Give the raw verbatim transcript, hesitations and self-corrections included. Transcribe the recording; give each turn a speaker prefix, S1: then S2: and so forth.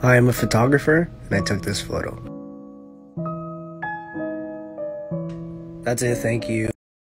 S1: I am a photographer, and I took this photo. That's it, thank you.